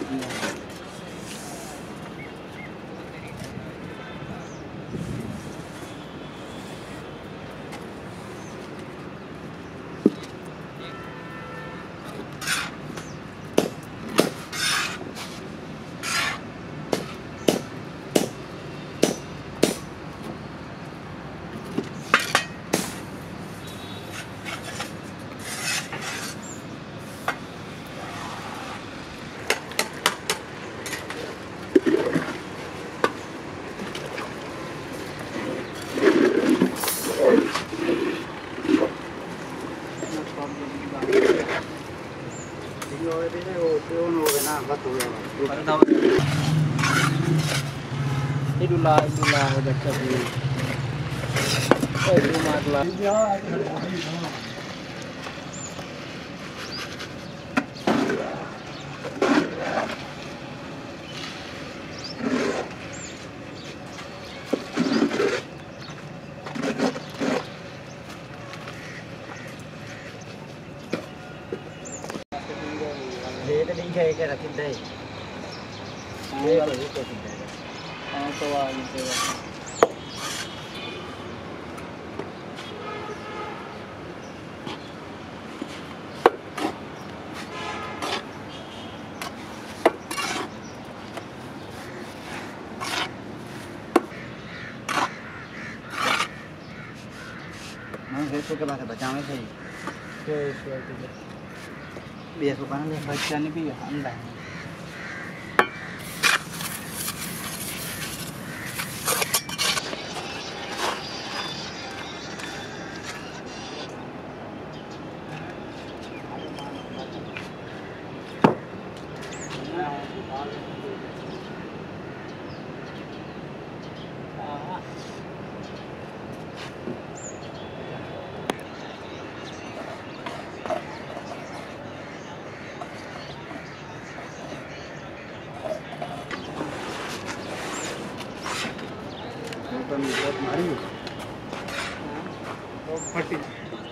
Idullah baca di rumah kelas. Dia tadi kayak kira kita. Dia baru itu kita. तो आगे भेसों के बाद बचाने चाहिए भेसों का नहीं बचाने भी अंडा है तो मारी फटी